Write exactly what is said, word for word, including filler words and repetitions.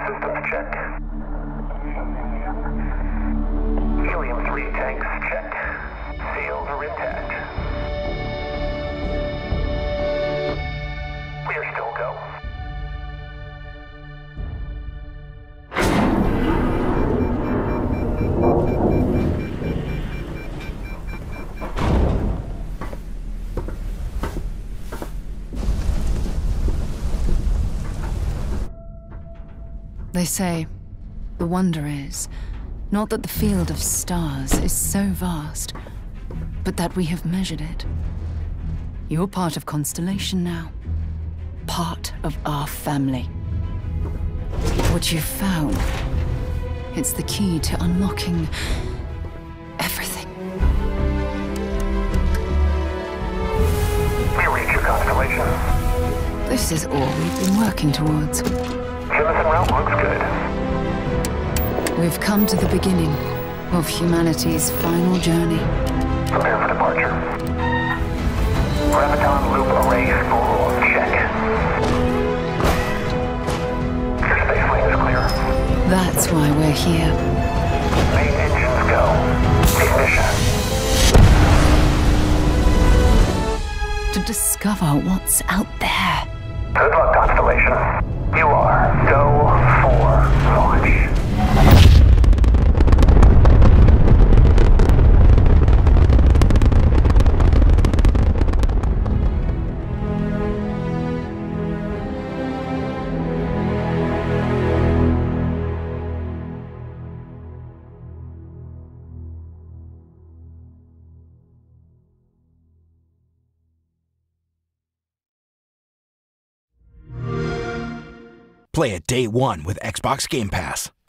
systems check. Helium three tanks check. Seals are intact. We are still go. They say, the wonder is, not that the field of stars is so vast, but that we have measured it. You're part of Constellation now. Part of our family. What you've found, it's the key to unlocking everything. We reach your constellation. This is all we've been working towards. Jemison route looks good. We've come to the beginning of humanity's final journey. Prepare for departure. Graviton loop array spool check. Your space lane is clear. That's why we're here. Main engines go. Ignition. To discover what's out there. Good luck, Constellation. You are go for launch. Play it day one with Xbox Game Pass.